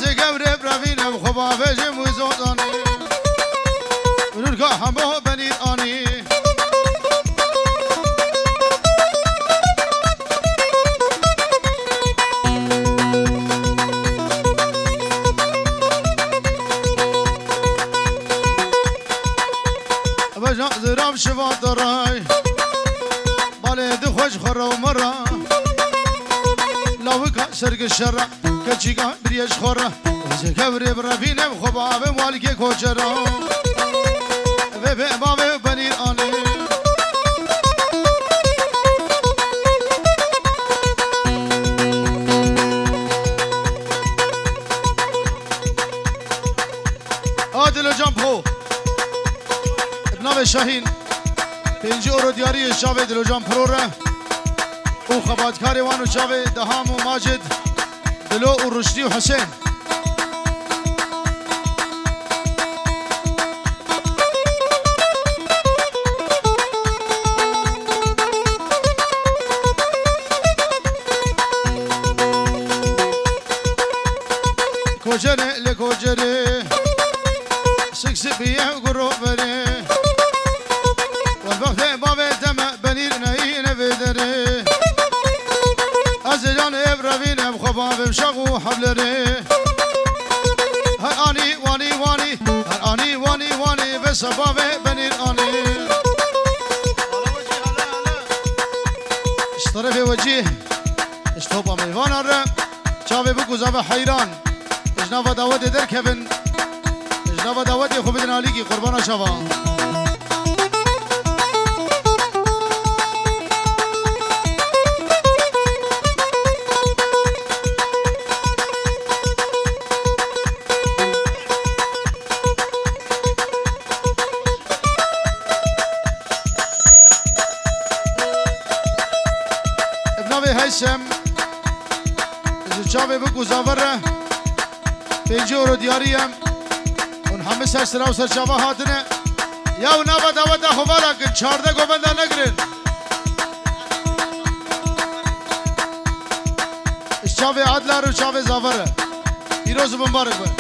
قبر برافینم خوبا بجم و زودانی نورگا همه بنیر آنی بجا زرام شوا درای بالد خوش خورا و مرا لاوکا سرگ شرا کچیگا بریش خورا وزه کبری برافینم خوبا به مالک کوچرا به بابه بنیر آنه عادل جامپو ابناء شاهین 5 اورو دیاری شاوه دلو جامپرو را او خباتکاری وانو شاوه دهام و ماجد دلو و رشدی و حسین کوجره لکوجره سکس بیه گرو بره والوقت بابه دم بنیر نهی نویدره از جان ابراوینم خوبا شاقو حبلره هر آنی وانی وانی هر آنی وانی وانی بس بابه بنیر آنی اشترف وجیه اشتوبا میوان آره چاوه بگو زبه حیران اجناب داود در کبن اجناب داود خوب دنالی کی قربان شوان هیسم جاوه بگو زاوره 5 اورو دیاریم اون همه سر سراو سر چاوه هاتنه یا اونا با دعوت خوبارا که 14 گوبنده نگرن چاوه عدلار و چاوه زاوره پیروز مبارک باید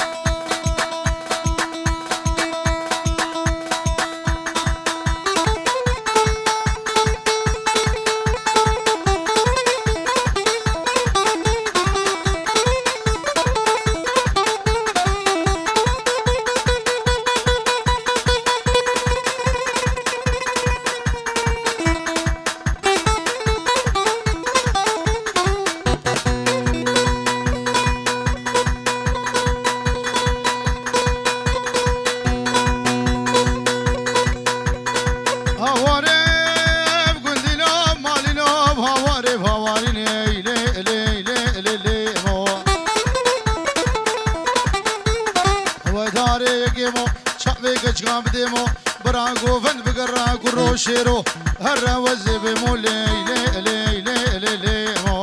شیرو هر وزه بمو لیلی لیلی لیلی مو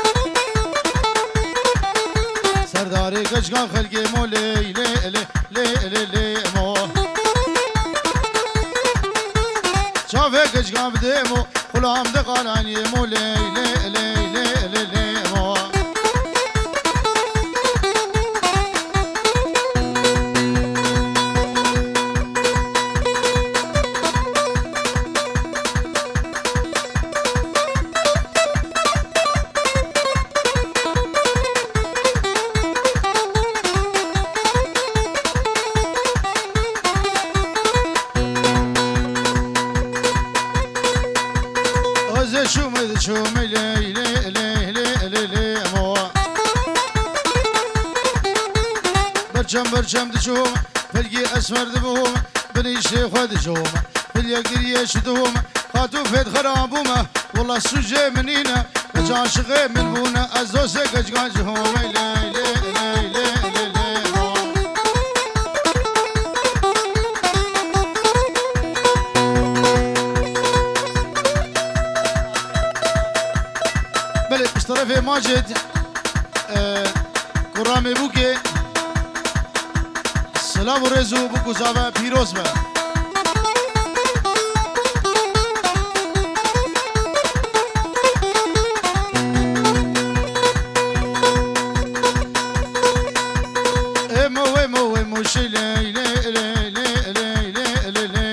سرداری کچکان خلقی مو لیلی لیلی لیلی مو چافه کچکان بده مو خلام دقالانی مو لیلی لیلی لیلی مو برچم دشوم فلقي اسمر دبوم بني شيخ ودشوم فليقري شدوم خاتو فيد خرابومه والله سجى منينا عاشقي من بونا ازوسك اجقاجهم لي لي لي لي بله اشترف ماجد قرامي بوكي سلام و رزو بکو زاوه پیروز به افروشی لی لی لی لی لی لی لی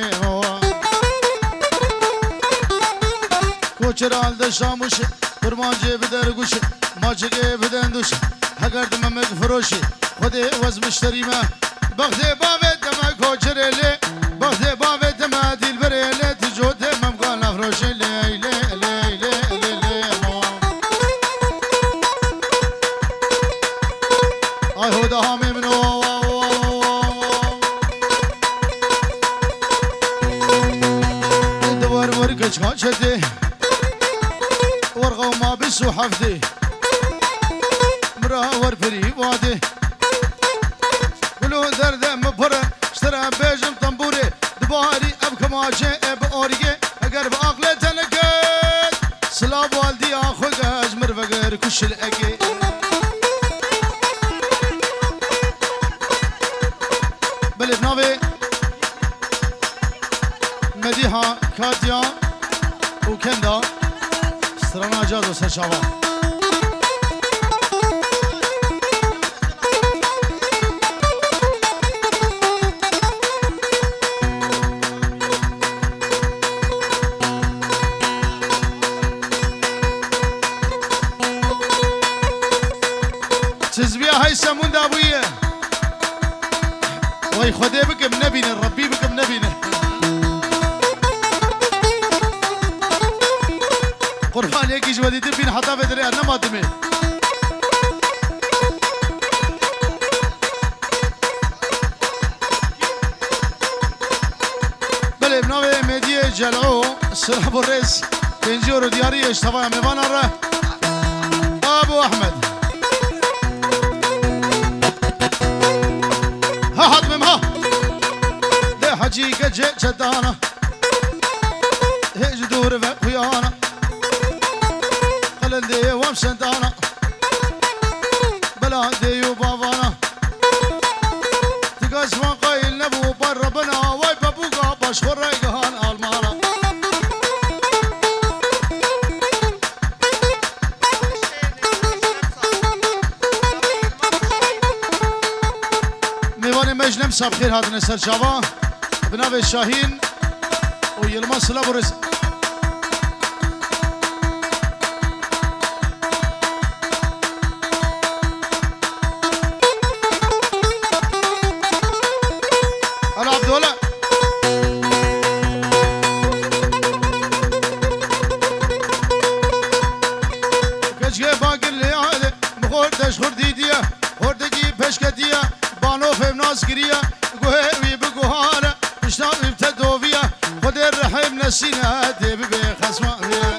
کوچرال دشاموش برمانجه بدر گوش ماچگه بدن دوش اگر دمم فروشی خودی وز مشتری ما بغزه باوت دم کوچرلی بغزه باوت دم دیل بریلی تجود ممکان افروشی لی لی لی لی لی آی هدا همی منو دوار ورکش خانشتی ورقه ما بسو حفدي مراور فري وادي بلو درد مبرة اشترى بيجم طنبوري دباري ابك ماشي اب اوريجي اگر بعقله تنكت سلاب والدي اخوك اجمر فقر كش الاكي بلد نوي مديحة كاتيا وكندا سرانا جازو سشاوا تزبيا هاي سمون دابوية وي خدي بكم نبينا ربي بكم نبينا قربان يكي جودي تبين حتى بدري أنا ما تمي بله بناوي مدية جلعو سرحب الرئيس تنجور دياري اشتفايا ميبان الره أبو أحمد ها حتمم ها ده حجيك جي جدانا هيج دور ويانا قلندي ومشندانا بلادي وبابانا تقاش وقايل نبو بربنا واي بابوغا باشور ريقهان المانا ميواني مجنم ساب خير هاتنا سرشاوا بناوي الشاهين ويلما سلاب ورزق نسينا دي ببي خصما بيه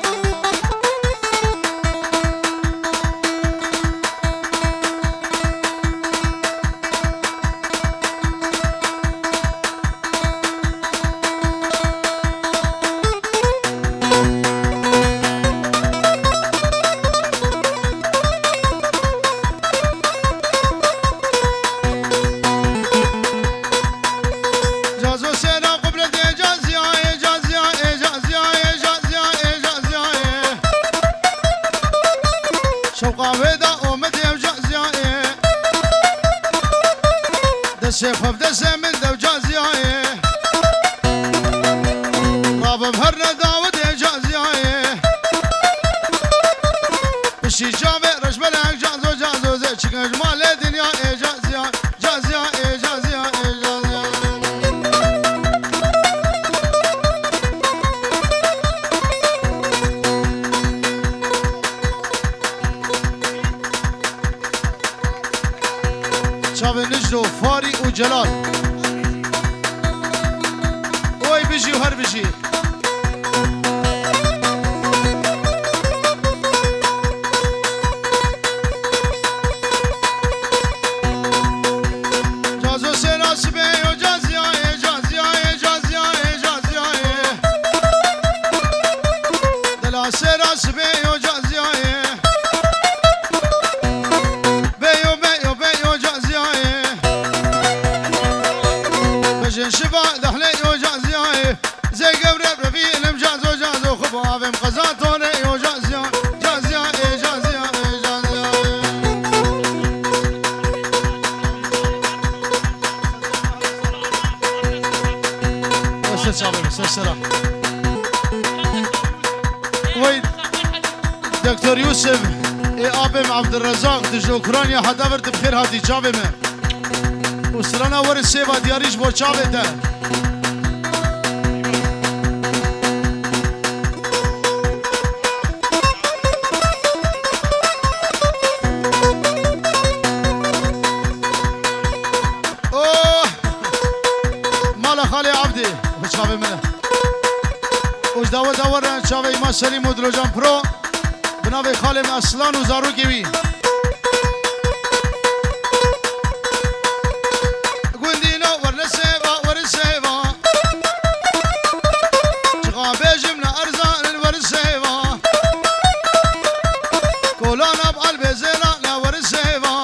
دسي خف دسي من دو جازياي راب بهرنا داود جازياي بشي جامع رش بلك جازو جازو زي چكن جمال دنيا جازياي جازياي جازياي جازياي شاوي نجدو فاري وجلال وي بيجي وهر بيجي جازو سراس بيو جازياي جازياي جازياي جازياي دلا سراس بيو جازياي شفا دحلي وجازياي زي قبر سسرا وي دكتور يوسف ابم عبد الرزاق دج اوكرانيا حداورت بخير هاتي جابه ما وسرانا ور سيبا دياريش بو چاوه ده خالي عبدي بشافي منه وش داور داور شافي ما سليم ودروجان برو بناوي خالي من اصلان وزارو كيوي قندينا ورسيبا ورسيبا شغابي جمنا ارزان ورسيبا كولانا بقلبي زينا ورسيبا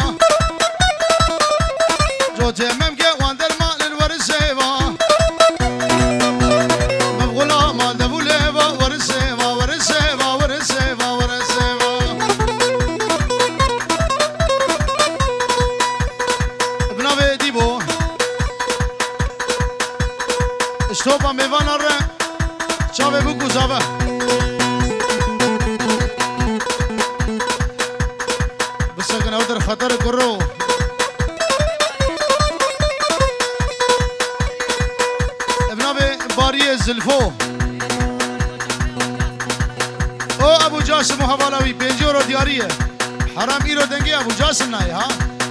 جوتي ممكن واندر مال ورسيبا اشتوبا میوان ره چاوه بو گوزاوه بسکن او در خطر کرو ابنابه باری زلفو او ابو جاسم و حوالاوی پینجو رو دیاریه حرام ای رو دنگی ابو جاسم نای ها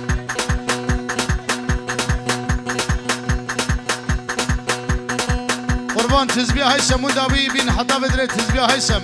قربان تزبيه هيثم وداوي بين حتى بدري تزبيه هيثم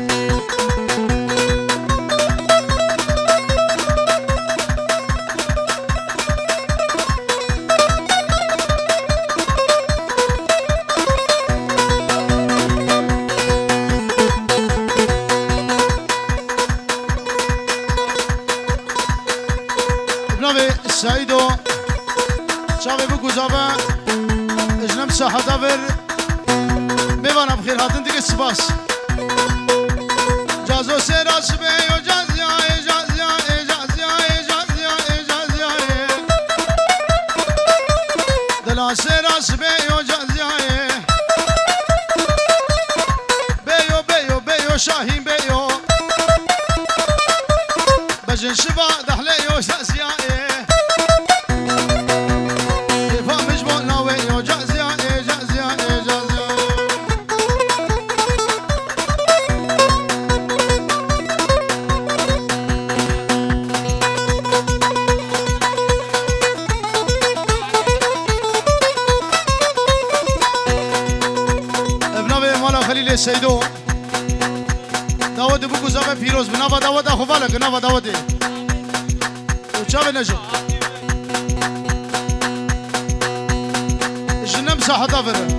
ابنابي سعيدو شافي بوكوزابا اجنب ساحة دافر میوانم بخیر هاتن دیگه سپاس جازو سراس بیو جازیای جازیای جازیای جازیای جازیای دلا سراس بیو جازیای بیو بیو بیو شاهین بیو بجن شبا دحلیو جازیای فامش بو ناویو جازیای جازیای جازیای خلیل سیدو داود بگو زمه پیروز بنابا داود خوبالک نابا داودی و چاوه نجو جنم ساحتا فره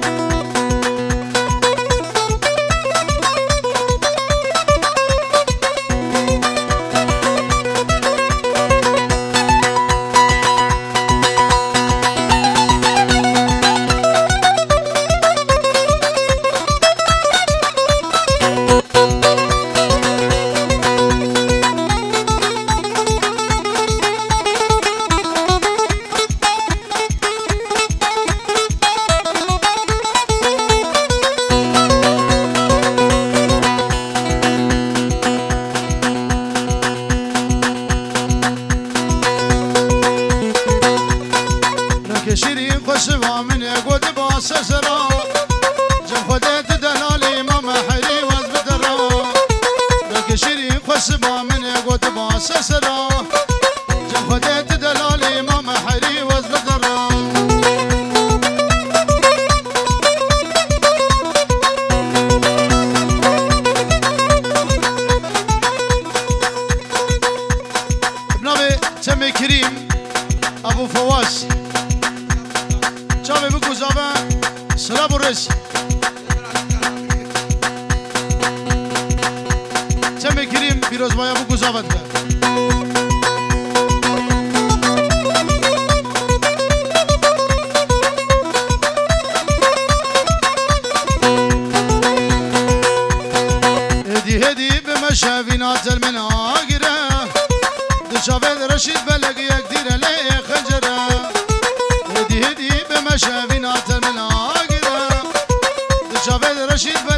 شیرین خوشوا من گود با سسرا جم خودت دلالی ما محری وز بدرا لك شیرین خوشوا من گود با سسرا جم خودت دلالی ما محری وز بدرا ابنابي تم كريم ابو فواز چاوه بگو زابه سلام و رس چه میگیریم پیروز بایا بگو زابه ده هدی هدی به مشاوینات المناگره دشاوه رشید بلگ یک دیره لی خنجره هدی هدی به مشاوینات المناگره رشید